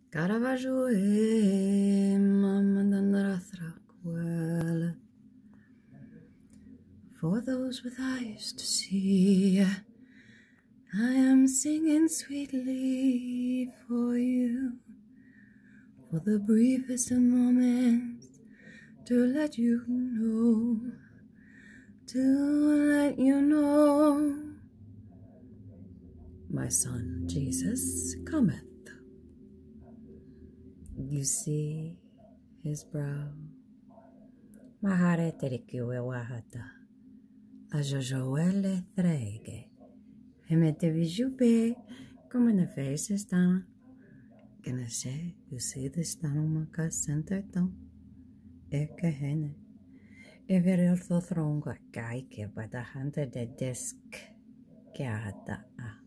Caravaggio Mamma well. For those with eyes to see, I am singing sweetly for you. For the briefest of moments, to let you know, my son Jesus cometh. You see his brow, mahare terikue wahata, a jojoele trege, hemete vijube, como na face está. Can I say, you see this down maka center down? Eke hene. Every ortho thronga kaike by the hand of the desk. Kiahata.